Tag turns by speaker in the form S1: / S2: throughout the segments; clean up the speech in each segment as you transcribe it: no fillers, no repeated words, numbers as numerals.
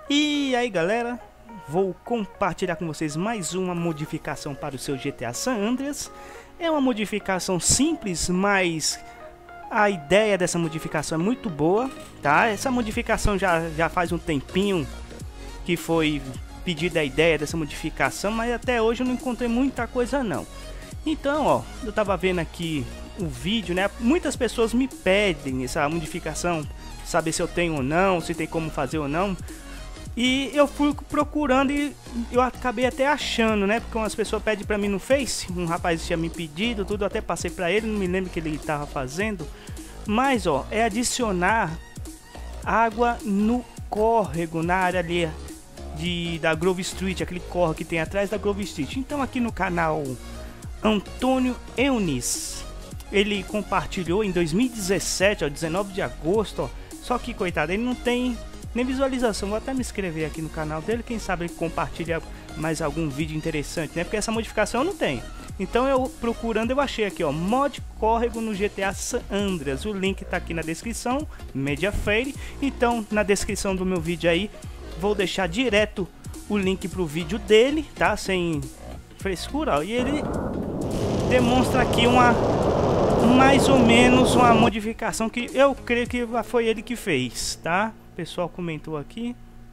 S1: E aí galera, vou compartilhar com vocês mais uma modificação para o seu GTA San Andreas. É uma modificação simples, mas a ideia dessa modificação é muito boa, tá? Essa modificação já faz um tempinho que foi pedida a ideia dessa modificação, mas até hoje eu não encontrei muita coisa não. Então, ó, eu tava vendo aqui o vídeo, né? Muitas pessoas me pedem essa modificação, saber se eu tenho ou não, se tem como fazer ou não. E eu fui procurando e eu acabei até achando, né? Porque umas pessoas pedem pra mim no Face, um rapaz tinha me pedido, tudo, eu até passei pra ele, não me lembro o que ele tava fazendo. Mas, ó, é adicionar água no córrego, na área ali da Grove Street, aquele córrego que tem atrás da Grove Street. Então aqui no canal Antônio Eunis, ele compartilhou em 2017, ó, 19 de agosto, ó. Só que, coitado, ele não tem nem visualização. Vou até me inscrever aqui no canal dele, quem sabe ele compartilha mais algum vídeo interessante, né? Porque essa modificação eu não tenho. Então eu procurando, eu achei aqui, ó, mod córrego no GTA San Andreas. O link tá aqui na descrição, Mediafire. Então na descrição do meu vídeo aí, vou deixar direto o link pro vídeo dele, tá? Sem frescura, ó. E ele demonstra aqui mais ou menos uma modificação que eu creio que foi ele que fez, tá? O pessoal comentou aqui.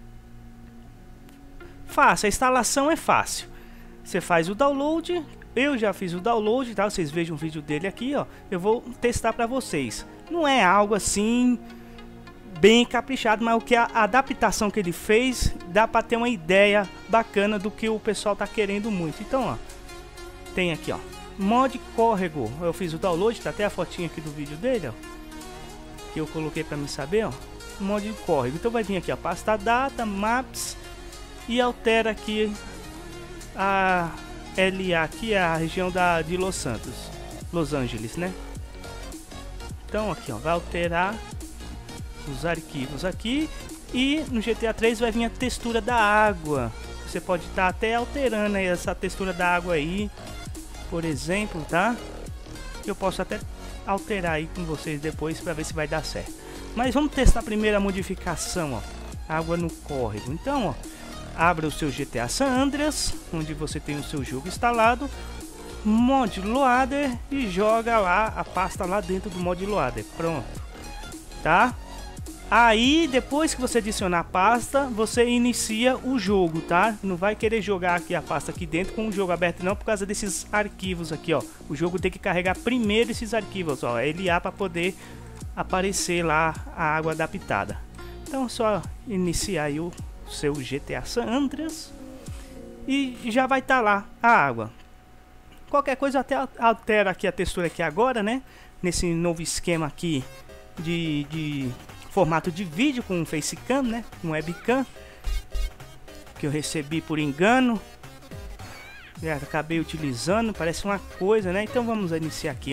S1: Fácil, a instalação é fácil. Você faz o download, eu já fiz o download, tá? Vocês vejam o vídeo dele aqui, ó. Eu vou testar para vocês. Não é algo assim bem caprichado, mas o que a adaptação que ele fez dá para ter uma ideia bacana do que o pessoal tá querendo muito. Então, ó, tem aqui, ó, mod córrego. Eu fiz o download, tá até a fotinha aqui do vídeo dele, ó, que eu coloquei para me saber, ó. Mod córrego. Então vai vir aqui a pasta data, maps, e altera aqui a LA, aqui é a região de Los Angeles, né? Então aqui, ó, vai alterar os arquivos aqui, e no GTA 3 vai vir a textura da água. Você pode estar até alterando aí essa textura da água aí, por exemplo, tá? Eu posso até alterar aí com vocês depois para ver se vai dar certo. Mas vamos testar a primeira modificação, ó, água no córrego. Então, ó, abra o seu GTA San Andreas, onde você tem o seu jogo instalado, mod loader, e joga lá a pasta lá dentro do mod loader. Pronto, tá? Aí depois que você adicionar a pasta, você inicia o jogo, tá? Não vai querer jogar aqui a pasta aqui dentro com o jogo aberto não, por causa desses arquivos aqui, ó. O jogo tem que carregar primeiro esses arquivos, ó, LA, para poder aparecer lá a água adaptada. Então é só iniciar aí o seu GTA San Andreas e já vai estar lá a água. Qualquer coisa eu até altera aqui a textura aqui agora, né? Nesse novo esquema aqui de formato de vídeo com facecam, né? Com webcam que eu recebi por engano. Já acabei utilizando, parece uma coisa, né? Então vamos iniciar aqui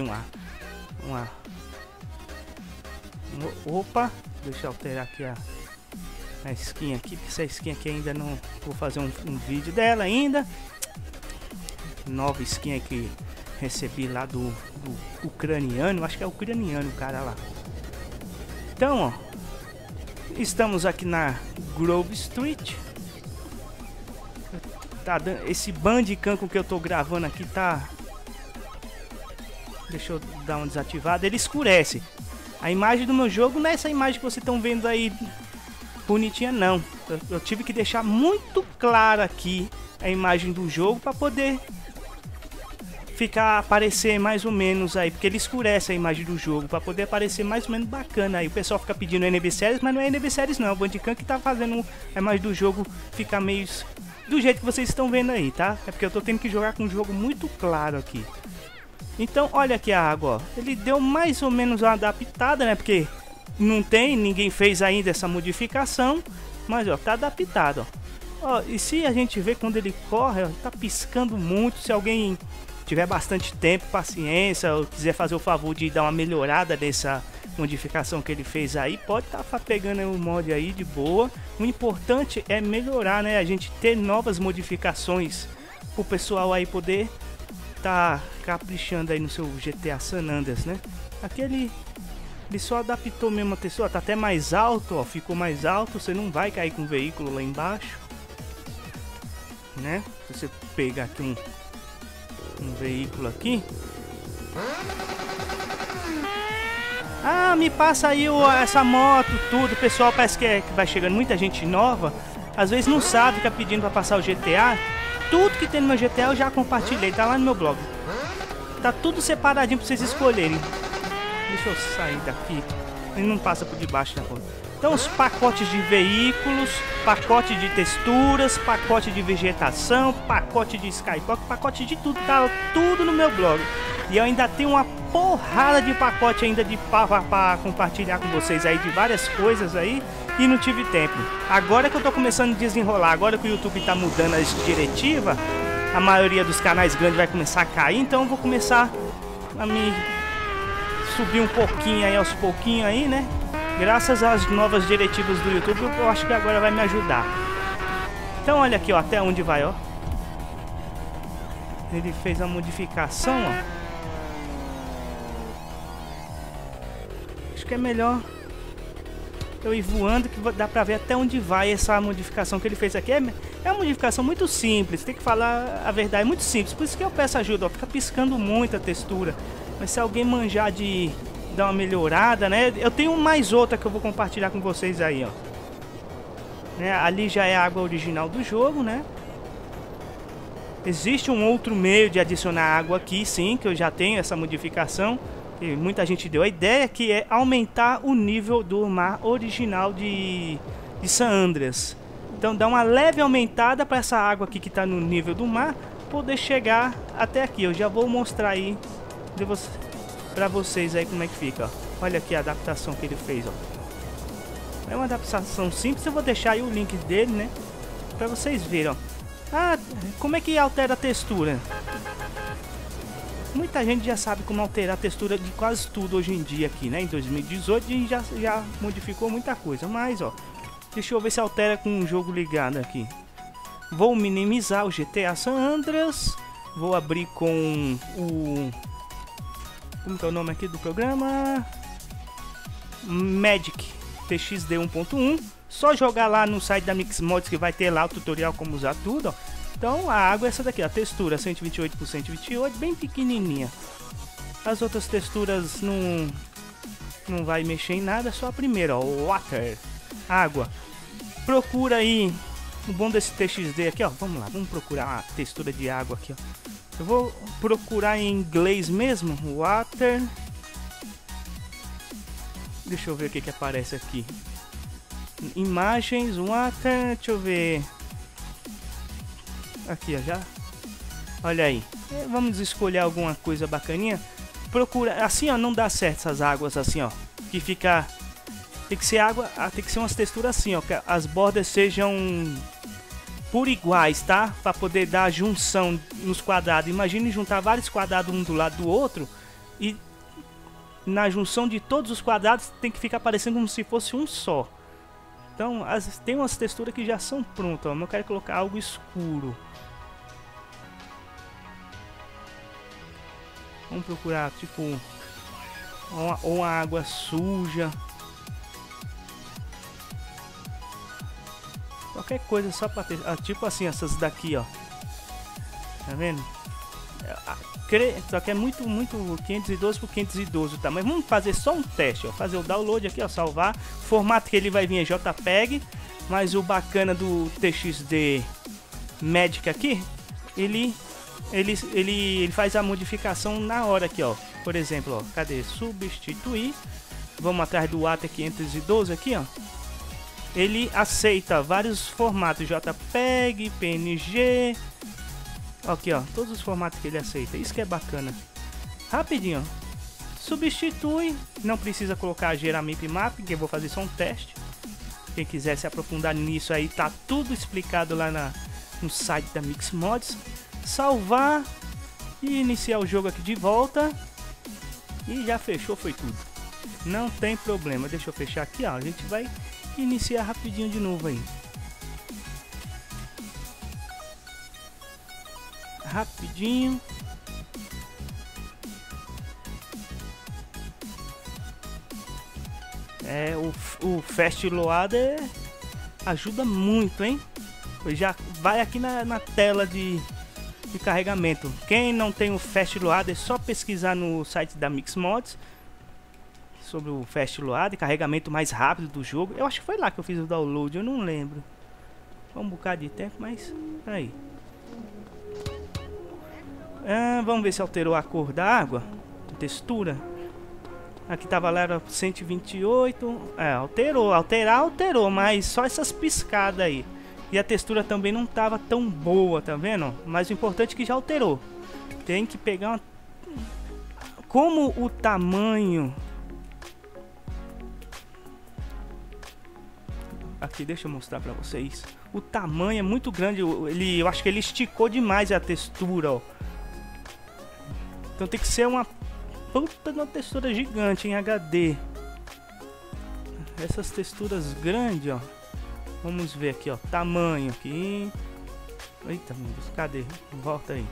S1: opa, deixa eu alterar aqui a skin aqui, porque essa skin aqui ainda não vou fazer um vídeo dela ainda. Nova skin aí que recebi lá do ucraniano, acho que é ucraniano o cara lá. Então, ó, estamos aqui na Grove Street. Tá dando esse Bandicam que eu tô gravando aqui, tá? Deixa eu dar uma desativada. Ele escurece. A imagem do meu jogo não é essa imagem que vocês estão vendo aí bonitinha, não. Eu tive que deixar muito clara aqui a imagem do jogo para poder aparecer mais ou menos aí, porque ele escurece a imagem do jogo para poder aparecer mais ou menos bacana aí. O pessoal fica pedindo NB Series, mas não é NB Series não, é o Bandicam que tá fazendo a imagem do jogo ficar meio do jeito que vocês estão vendo aí, tá? É porque eu tô tendo que jogar com um jogo muito claro aqui. Então olha aqui a água, ó. Ele deu mais ou menos uma adaptada, né? Porque ninguém fez ainda essa modificação, mas ó, tá adaptado, ó. Ó, e se a gente vê quando ele corre, ó, tá piscando muito. Se alguém tiver bastante tempo, paciência, ou quiser fazer o favor de dar uma melhorada nessa modificação que ele fez aí, pode estar pegando o mod aí de boa. O importante é melhorar, né? A gente ter novas modificações o pessoal aí poder tá caprichando aí no seu GTA San Andreas, né? Aqui ele Ele só adaptou mesmo a textura, tá até mais alto, ó, ficou mais alto, você não vai cair com o veículo lá embaixo, né? Se você pegar aqui um veículo aqui. Ah, me passa aí essa moto, tudo. O pessoal parece que vai chegando muita gente nova, às vezes não sabe, fica pedindo pra passar o GTA. Tudo que tem no meu GTA eu já compartilhei, tá lá no meu blog. Tá tudo separadinho pra vocês escolherem. Deixa eu sair daqui. Ele não passa por debaixo da rua. Então os pacotes de veículos, pacote de texturas, pacote de vegetação, pacote de skybox, pacote de tudo, tá tudo no meu blog. E eu ainda tenho uma porrada de pacote ainda de para compartilhar com vocês aí de várias coisas aí e não tive tempo. Agora que eu tô começando a desenrolar, agora que o YouTube tá mudando as diretivas, a maioria dos canais grandes vai começar a cair, então eu vou começar a me subir um pouquinho aí, aos pouquinhos aí, né? Graças às novas diretivas do YouTube, eu acho que agora vai me ajudar. Então olha aqui, ó, até onde vai, ó. Ele fez a modificação, ó. Acho que é melhor eu ir voando, que dá pra ver até onde vai essa modificação que ele fez aqui. É uma modificação muito simples, tem que falar a verdade, é muito simples. Por isso que eu peço ajuda, ó. Fica piscando muito a textura. Mas se alguém manjar de dar uma melhorada, né? Eu tenho mais outra que eu vou compartilhar com vocês aí, ó. Né? Ali já é a água original do jogo, né? Existe um outro meio de adicionar água aqui, sim, que eu já tenho essa modificação. E muita gente deu a ideia, que é aumentar o nível do mar original de San Andreas. Então dá uma leve aumentada para essa água aqui que está no nível do mar poder chegar até aqui. Eu já vou mostrar aí pra vocês aí como é que fica, ó. Olha aqui a adaptação que ele fez, ó. É uma adaptação simples, eu vou deixar aí o link dele, né, pra vocês verem, ó. Ah, como é que altera a textura? Muita gente já sabe como alterar a textura de quase tudo hoje em dia aqui, né? Em 2018 a gente já modificou muita coisa, mas, ó, deixa eu ver se altera com o jogo ligado aqui. Vou minimizar o GTA San Andreas, vou abrir com o... como que é o nome aqui do programa? Magic TXD 1.1. Só jogar lá no site da Mixmods que vai ter lá o tutorial como usar tudo, ó. Então a água é essa daqui, a textura 128 por 128, bem pequenininha. As outras texturas não vai mexer em nada, só a primeira, ó, water, água. Procura aí, o bom desse TXD aqui, ó, vamos lá, vamos procurar a textura de água aqui, ó. Eu vou procurar em inglês mesmo, water. Deixa eu ver o que aparece aqui. Imagens, water, deixa eu ver. Aqui, ó, já. Olha aí. Vamos escolher alguma coisa bacaninha. Procura, assim, ó, não dá certo essas águas assim, ó. Que fica... Tem que ser água, tem que ser umas texturas assim, ó. Que as bordas sejam por iguais, tá? Para poder dar junção nos quadrados. Imagine juntar vários quadrados um do lado do outro e na junção de todos os quadrados tem que ficar parecendo como se fosse um só. Então, tem umas texturas que já são prontas, ó. Eu quero colocar algo escuro. Vamos procurar tipo uma água suja. Qualquer coisa só pra ter, tipo assim, essas daqui, ó. Tá vendo? Só que é muito 512 por 512, tá? Mas vamos fazer só um teste, ó. Fazer o download aqui, ó, salvar. O formato que ele vai vir é JPEG, mas o bacana do TXD Magic aqui, ele faz a modificação na hora aqui, ó. Por exemplo, ó, cadê? Substituir. Vamos atrás do ATA 512 aqui, ó. Ele aceita vários formatos, JPEG, PNG. Aqui, ó, todos os formatos que ele aceita. Isso que é bacana. Rapidinho, ó. Substitui. Não precisa colocar gerar map, que eu vou fazer só um teste. Quem quiser se aprofundar nisso aí, tá tudo explicado lá no site da Mixmods. Salvar e iniciar o jogo aqui de volta. E já fechou, foi tudo. Não tem problema. Deixa eu fechar aqui, ó. A gente vai iniciar rapidinho de novo aí. Rapidinho. O Fast Loader ajuda muito, hein? Já vai aqui na tela de carregamento. Quem não tem o Fast Loader, é só pesquisar no site da Mixmods sobre o Fast Loader, carregamento mais rápido do jogo. Eu acho que foi lá que eu fiz o download, eu não lembro. Foi um bocado de tempo, mas aí. Vamos ver se alterou a cor da água, a textura. Aqui tava lá, era 128. Alterou, mas só essas piscadas aí. E a textura também não tava tão boa, tá vendo? Mas o importante é que já alterou. Tem que pegar uma... Como o tamanho... Aqui, deixa eu mostrar pra vocês. O tamanho é muito grande. Eu acho que ele esticou demais a textura, ó. Então tem que ser uma puta de uma textura gigante em HD. Essas texturas grandes, ó. Vamos ver aqui, ó. Tamanho aqui. Eita, meu Deus, cadê? Volta aí.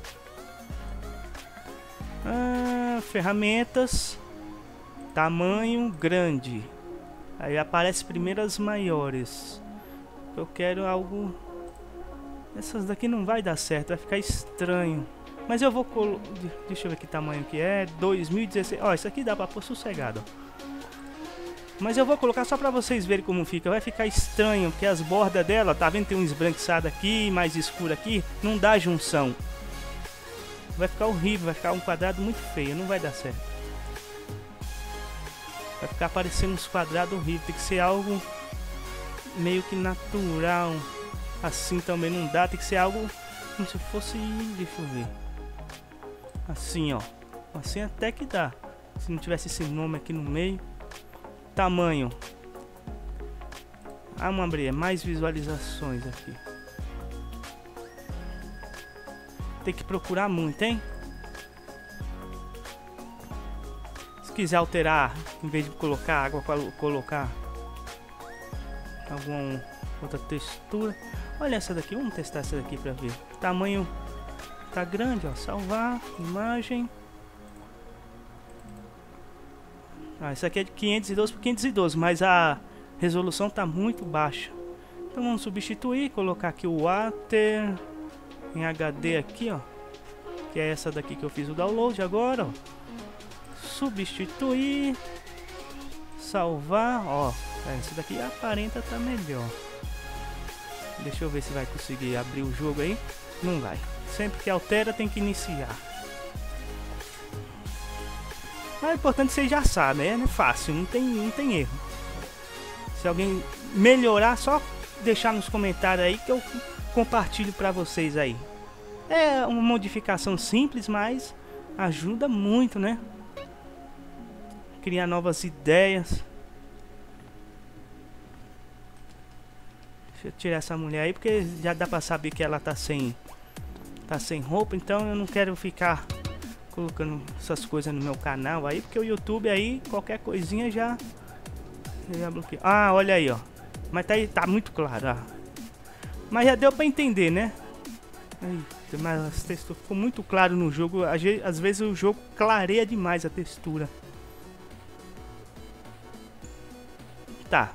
S1: Ferramentas. Tamanho grande. Aí aparece primeiro as maiores. Eu quero algo... Essas daqui não vai dar certo, vai ficar estranho. Mas eu vou colocar... Deixa eu ver que tamanho que é. 2016. Ó, isso aqui dá pra pôr sossegado, ó. Mas eu vou colocar só pra vocês verem como fica. Vai ficar estranho, porque as bordas dela, tá vendo? Tem um esbranquiçado aqui, mais escuro aqui. Não dá junção. Vai ficar horrível, vai ficar um quadrado muito feio. Não vai dar certo. Vai ficar parecendo uns quadrados horríveis. Tem que ser algo meio que natural. Assim também não dá. Tem que ser algo como se fosse... Deixa eu ver. Assim, ó. Assim até que dá. Se não tivesse esse nome aqui no meio. Tamanho. Vamos abrir mais visualizações aqui. Tem que procurar muito, hein? Se quiser alterar, em vez de colocar água, colocar alguma outra textura. Olha essa daqui, vamos testar essa daqui pra ver. Tamanho tá grande, ó. Salvar, imagem. Essa aqui é de 512 por 512, mas a resolução tá muito baixa. Então vamos substituir, colocar aqui o Water em HD aqui, ó. Que é essa daqui que eu fiz o download agora, ó. Substituir, salvar, ó. Essa daqui aparenta tá melhor. Deixa eu ver se vai conseguir abrir o jogo aí. Não vai. Sempre que altera tem que iniciar. Mas é importante, vocês já sabem, é fácil, não tem erro. Se alguém melhorar, só deixar nos comentários aí que eu compartilho pra vocês aí. É uma modificação simples, mas ajuda muito, né? Criar novas ideias. Deixa eu tirar essa mulher aí, porque já dá pra saber que ela tá sem roupa, então eu não quero ficar colocando essas coisas no meu canal aí, porque o YouTube aí, qualquer coisinha já bloqueia. Ah, olha aí, ó. Mas tá muito claro, ó. Mas já deu pra entender, né? Eita, mas as texturas ficou muito claro no jogo. Às vezes o jogo clareia demais a textura. Tá.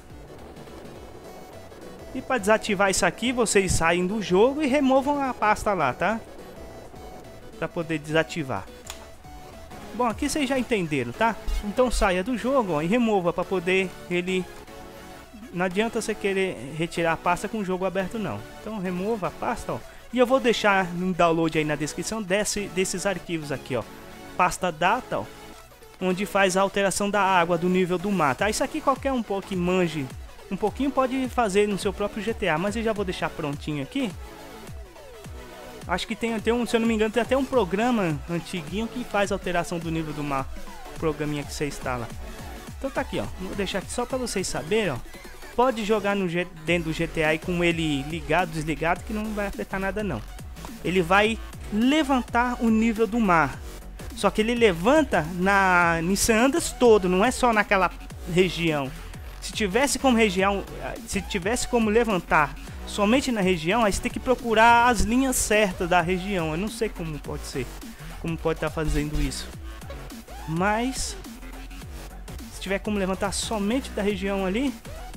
S1: E para desativar isso aqui, vocês saem do jogo e removam a pasta lá, tá? Para poder desativar. Bom, aqui vocês já entenderam, tá? Então saia do jogo, ó, e remova para poder ele... Não adianta você querer retirar a pasta com o jogo aberto, não. Então remova a pasta, ó. E eu vou deixar no download aí na descrição desses arquivos aqui, ó. Pasta data, ó. Onde faz a alteração da água, do nível do mar, tá? Isso aqui qualquer um que manje um pouquinho pode fazer no seu próprio GTA. Mas eu já vou deixar prontinho aqui. Acho que tem um, se eu não me engano, tem até um programa antiguinho que faz alteração do nível do mar. Programinha que você instala. Então tá aqui, ó. Vou deixar aqui só pra vocês saberem, ó. Pode jogar dentro do GTA aí com ele ligado, desligado, que não vai afetar nada não. Ele vai levantar o nível do mar. Só que ele levanta em San Andreas todo, não é só naquela região. Se tivesse como levantar somente na região, aí você tem que procurar as linhas certas da região. Eu não sei como pode ser, como pode estar fazendo isso. Mas se tiver como levantar somente da região ali,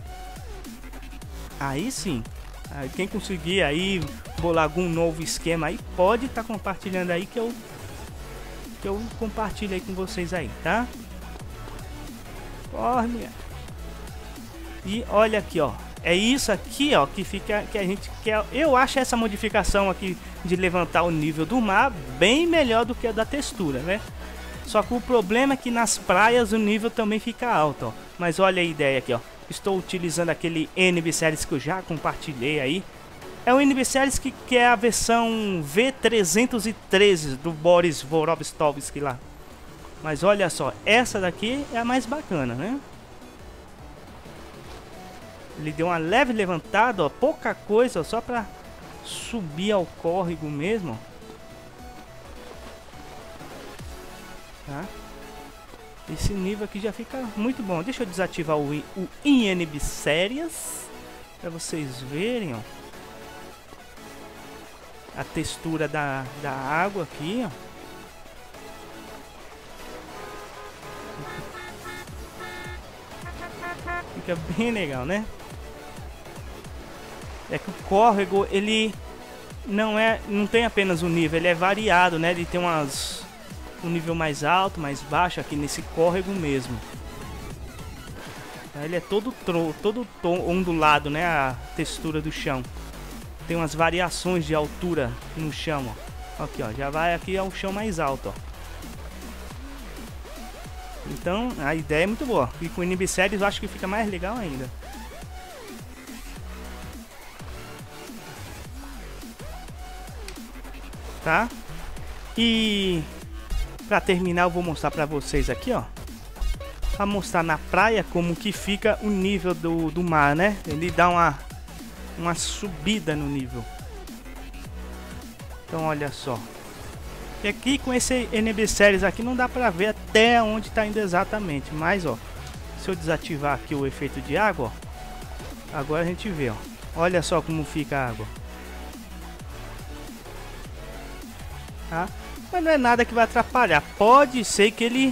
S1: aí sim. Aí quem conseguir aí bolar algum novo esquema aí, pode estar compartilhando aí que eu compartilho aí com vocês aí, tá? Olha. E olha aqui, ó. É isso aqui, ó, que fica, que a gente quer. Eu acho essa modificação aqui de levantar o nível do mar bem melhor do que a da textura, né? Só que o problema é que nas praias o nível também fica alto, ó. Mas olha a ideia aqui, ó. Estou utilizando aquele NB Series que eu já compartilhei aí. É o NB Series que é a versão V313 do Boris Vorobstovski lá. Mas olha só, essa daqui é a mais bacana, né? Ele deu uma leve levantada, ó, pouca coisa, ó, só pra subir ao córrego mesmo. Tá? Esse nível aqui já fica muito bom. Deixa eu desativar o INB Series pra vocês verem, ó. A textura da água aqui, ó. Fica bem legal, né? É que o córrego, ele não tem apenas um nível, ele é variado, né? Ele tem um nível mais alto, mais baixo aqui nesse córrego mesmo. Ele é todo ondulado, né? A textura do chão. Tem umas variações de altura no chão, ó. Aqui, ó, já vai aqui ao chão mais alto, ó. Então, a ideia é muito boa. E com o NB Series eu acho que fica mais legal ainda. Tá? E pra terminar eu vou mostrar pra vocês aqui, ó. Pra mostrar na praia como que fica o nível do mar, né? Ele dá uma subida no nível. Então olha só. E aqui com esse NB Series aqui não dá pra ver até onde tá indo exatamente. Mas ó, se eu desativar aqui o efeito de água, ó, agora a gente vê, ó. Olha só como fica a água. Tá? Mas não é nada que vai atrapalhar. Pode ser que ele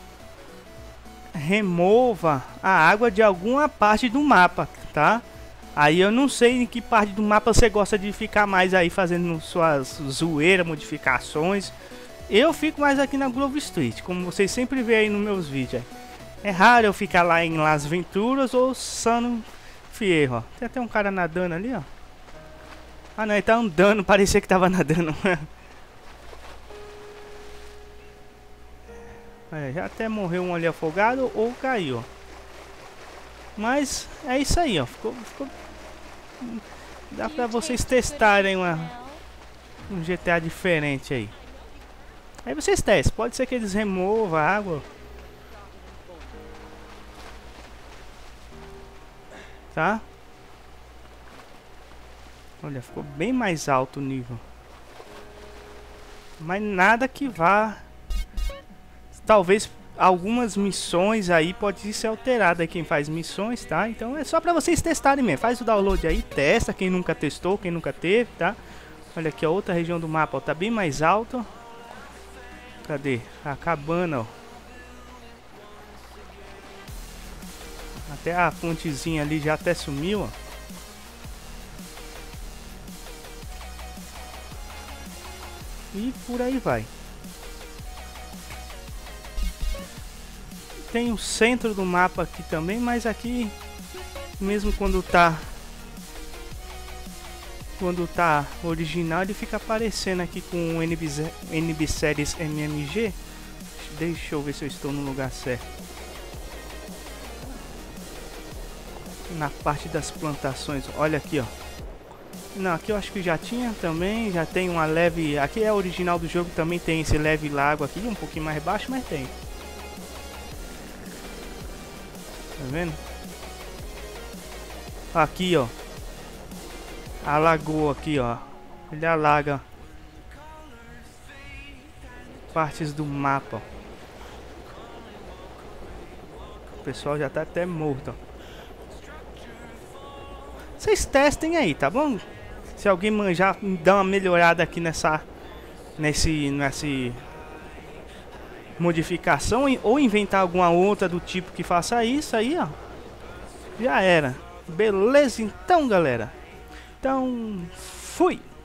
S1: remova a água de alguma parte do mapa, tá? Aí eu não sei em que parte do mapa você gosta de ficar mais aí fazendo suas zoeiras, modificações. Eu fico mais aqui na Grove Street, como vocês sempre veem aí nos meus vídeos. É raro eu ficar lá em Las Venturas ou San Fierro, ó. Tem até um cara nadando ali, ó. Ah não, ele tá andando, parecia que tava nadando. É, já até morreu um ali afogado ou caiu. Mas é isso aí, ó. Ficou... Dá pra vocês testarem um GTA diferente aí. Aí vocês testem. Pode ser que eles removam a água. Tá? Olha, ficou bem mais alto o nível. Mas nada que vá... Talvez algumas missões aí pode ser alterada aí quem faz missões, tá? Então é só pra vocês testarem mesmo. Faz o download aí, testa quem nunca testou, quem nunca teve, tá? Olha aqui a outra região do mapa, ó, tá bem mais alto. Cadê? A cabana, ó. Até a pontezinha ali já até sumiu, ó. E por aí vai. Tem o centro do mapa aqui também, mas aqui mesmo quando tá original ele fica aparecendo aqui com o NB Series MMG. Deixa eu ver se eu estou no lugar certo. Na parte das plantações, olha aqui, ó. Não, aqui eu acho que já tinha também, já tem uma leve, aqui é original do jogo, também tem esse leve lago aqui, um pouquinho mais baixo, mas tem. Tá vendo? Aqui, ó. A lagoa aqui, ó. Ele alaga partes do mapa, ó. O pessoal já tá até morto, ó. Vocês testem aí, tá bom? Se alguém manjar, dá uma melhorada aqui nesse modificação ou inventar alguma outra do tipo que faça isso aí, ó. Já era. Beleza então, galera. Então, fui.